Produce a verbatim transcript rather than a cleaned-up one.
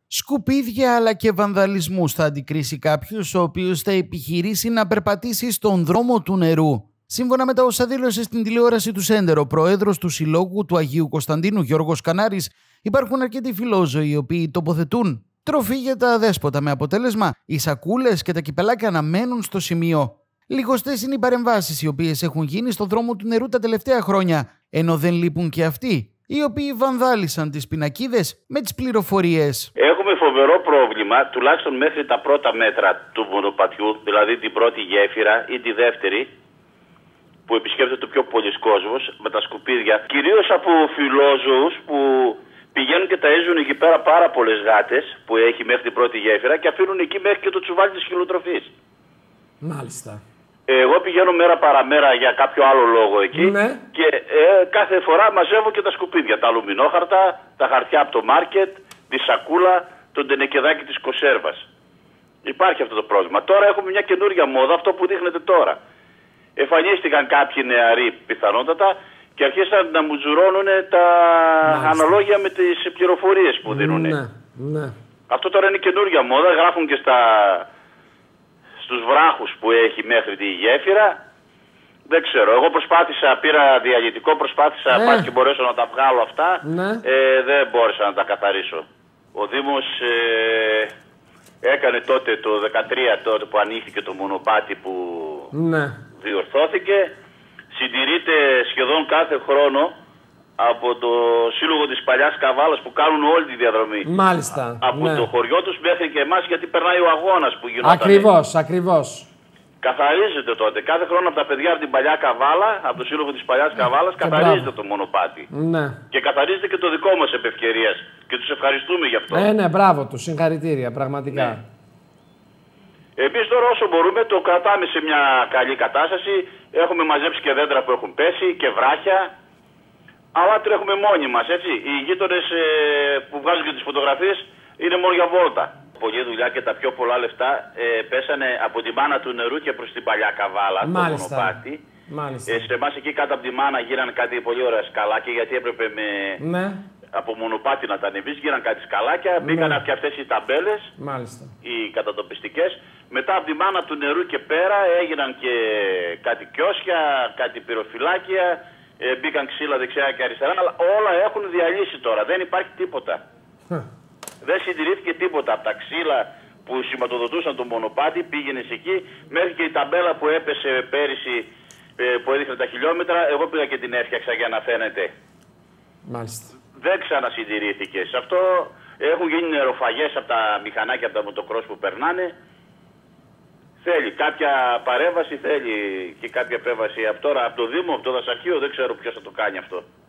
Σκουπίδια αλλά και βανδαλισμούς θα αντικρίσει κάποιος ο οποίος θα επιχειρήσει να περπατήσει στον δρόμο του νερού. Σύμφωνα με τα όσα δήλωσε στην τηλεόραση του Σέντερ ο πρόεδρος του Συλλόγου του Αγίου Κωνσταντίνου Γιώργος Κανάρης, υπάρχουν αρκετοί φιλόζωοι οι οποίοι τοποθετούν τροφή για τα αδέσποτα, με αποτέλεσμα οι σακούλες και τα κυπελάκια να μένουν στο σημείο. Λιγοστές είναι οι παρεμβάσεις οι οποίες έχουν γίνει στον δρόμο του νερού τα τελευταία χρόνια, ενώ δεν λείπουν και αυτοί οι οποίοι βανδάλισαν τις πινακίδες με τις πληροφορίες. Έχουμε φοβερό πρόβλημα, τουλάχιστον μέχρι τα πρώτα μέτρα του μονοπατιού, δηλαδή την πρώτη γέφυρα ή τη δεύτερη, που επισκέπτεται το πιο πολλής κόσμος, με τα σκουπίδια, κυρίως από φιλόζωους που πηγαίνουν και ταΐζουν εκεί πέρα πάρα πολλές γάτες που έχει μέχρι την πρώτη γέφυρα και αφήνουν εκεί μέχρι και το τσουβάλι της χιλοτροφής. Μάλιστα. Εγώ πηγαίνω μέρα παραμέρα για κάποιο άλλο λόγο εκεί, ναι. και ε, κάθε φορά μαζεύω και τα σκουπίδια, τα αλουμινόχαρτα, τα χαρτιά από το μάρκετ, τη σακούλα, τον τενεκεδάκι της κονσέρβας. Υπάρχει αυτό το πρόβλημα. Τώρα έχουμε μια καινούργια μόδα, αυτό που δείχνετε τώρα. Εμφανίστηκαν κάποιοι νεαροί πιθανότατα και αρχίσαν να μου τζουρώνουν τα Μάλιστα. αναλόγια με τις πληροφορίες που δίνουν. Ναι, ναι. Αυτό τώρα είναι καινούργια μόδα, γράφουν και στα... στους βράχους που έχει μέχρι τη γέφυρα. Δεν ξέρω, εγώ προσπάθησα, πήρα διαλυτικό, προσπάθησα ε. πάλι και μπορέσω να τα βγάλω αυτά. Ναι. Ε, δεν μπόρεσα να τα καθαρίσω. Ο Δήμος ε, έκανε τότε το δεκατρία, τότε που ανοίχθηκε το μονοπάτι που ναι. διορθώθηκε. Συντηρείται σχεδόν κάθε χρόνο από το Σύλλογο της Παλιάς Καβάλας που κάνουν όλη τη διαδρομή. Μάλιστα. Από ναι. το χωριό τους μέχρι και εμάς, γιατί περνάει ο αγώνας που γινόταν. Ακριβώς, ακριβώς. Καθαρίζεται τότε. Κάθε χρόνο από τα παιδιά από την Παλιά Καβάλα, από το Σύλλογο της Παλιάς Καβάλας, και καθαρίζεται μπράβο. το μονοπάτι. Ναι. Και καθαρίζεται και το δικό μας επ' ευκαιρίας. Και τους ευχαριστούμε γι' αυτό. Ε, ναι, μπράβο τους. Συγχαρητήρια, πραγματικά. Ναι. Εμείς τώρα όσο μπορούμε το κρατάμε σε μια καλή κατάσταση. Έχουμε μαζέψει και δέντρα που έχουν πέσει και βράχια. Αλλά τρέχουμε μόνοι μας, έτσι. Οι γείτονες ε, που βγάζουν και τις φωτογραφίες είναι μόνο για βόλτα. Πολλή δουλειά και τα πιο πολλά λεφτά ε, πέσανε από τη μάνα του νερού και προς την Παλιά Καβάλα, το μονοπάτι. Μάλιστα. Ε, σε εμάς εκεί κάτω από τη μάνα γύραν κάτι πολύ ωραία σκαλάκια, γιατί έπρεπε με... Ναι. από μονοπάτι να τα ανεβείς, γίναν κάτι σκαλάκια, ναι. Μπήκαν και αυτές οι ταμπέλες, Μάλιστα. οι κατατοπιστικές. Μετά από τη μάνα του νερού και πέρα έγιναν και κάτι κιόσια, κάτι πυροφυλάκια, ε, μπήκαν ξύλα δεξιά και αριστερά, αλλά όλα έχουν διαλύσει τώρα, δεν υπάρχει τίποτα. Hm. Δεν συντηρήθηκε τίποτα από τα ξύλα που σηματοδοτούσαν το μονοπάτι, πήγαινε εκεί, μέχρι και η ταμπέλα που έπεσε πέρυσι ε, που έδειχνε τα χιλιόμετρα, εγώ πήγα και την έφτιαξα για να φαίνεται. Μάλιστα. Δεν ξανασυντηρήθηκε. Σε αυτό έχουν γίνει νεροφαγές από τα μηχανάκια, από τα μοτοκρός που περνάνε. Θέλει κάποια παρέμβαση, θέλει και κάποια επέμβαση από τώρα, από το Δήμο, από το Δασαρχείο, δεν ξέρω ποιος θα το κάνει αυτό.